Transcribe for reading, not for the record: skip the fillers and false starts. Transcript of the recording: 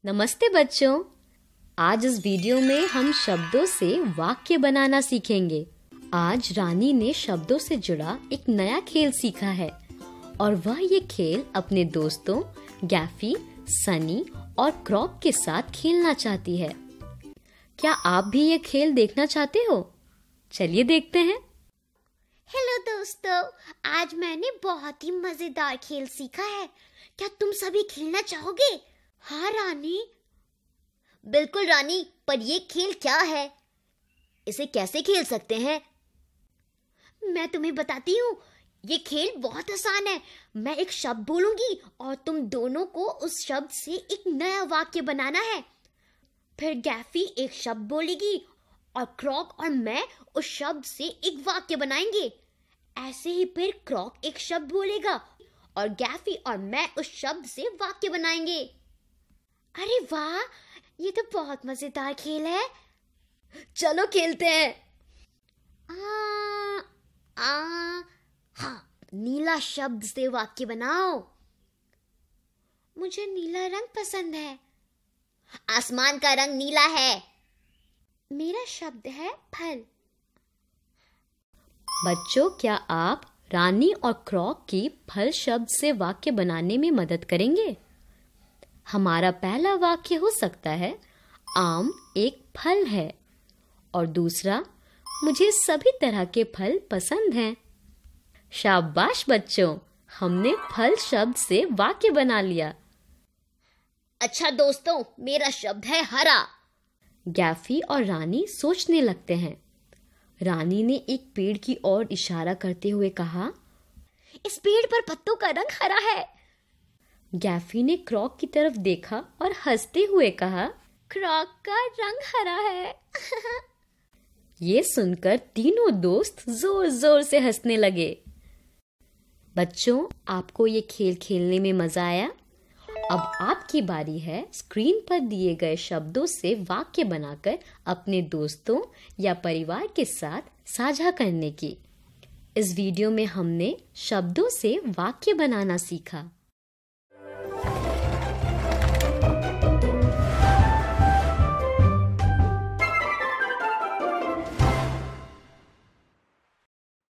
नमस्ते बच्चों। आज इस वीडियो में हम शब्दों से वाक्य बनाना सीखेंगे। आज रानी ने शब्दों से जुड़ा एक नया खेल सीखा है और वह ये खेल अपने दोस्तों गैफी, सनी और क्रॉक के साथ खेलना चाहती है। क्या आप भी ये खेल देखना चाहते हो? चलिए देखते हैं। हेलो दोस्तों, आज मैंने बहुत ही मजेदार खेल सीखा है। क्या तुम सभी खेलना चाहोगे? हाँ रानी। बिल्कुल रानी, पर ये खेल क्या है? इसे कैसे खेल सकते हैं? मैं तुम्हें बताती हूँ। ये खेल बहुत आसान है। मैं एक शब्द बोलूंगी और तुम दोनों को उस शब्द से एक नया वाक्य बनाना है। फिर गैफी एक शब्द बोलेगी और क्रॉक और मैं उस शब्द से एक वाक्य बनाएंगे। ऐसे ही फिर क्रॉक एक शब्द बोलेगा और गैफी और मैं उस शब्द से वाक्य बनाएंगे। अरे वाह, ये तो बहुत मजेदार खेल है। चलो खेलते हैं। हाँ, नीला शब्द से वाक्य बनाओ। मुझे नीला रंग पसंद है। आसमान का रंग नीला है। मेरा शब्द है फल। बच्चों, क्या आप रानी और क्रॉक की फल शब्द से वाक्य बनाने में मदद करेंगे? हमारा पहला वाक्य हो सकता है आम एक फल है और दूसरा मुझे सभी तरह के फल पसंद हैं। शाबाश बच्चों, हमने फल शब्द से वाक्य बना लिया। अच्छा दोस्तों, मेरा शब्द है हरा। गैफी और रानी सोचने लगते हैं। रानी ने एक पेड़ की ओर इशारा करते हुए कहा, इस पेड़ पर पत्तों का रंग हरा है। गैफी ने क्रॉक की तरफ देखा और हंसते हुए कहा, क्रॉक का रंग हरा है। ये सुनकर तीनों दोस्त जोर जोर से हंसने लगे। बच्चों, आपको ये खेल खेलने में मजा आया? अब आपकी बारी है स्क्रीन पर दिए गए शब्दों से वाक्य बनाकर अपने दोस्तों या परिवार के साथ साझा करने की। इस वीडियो में हमने शब्दों से वाक्य बनाना सीखा।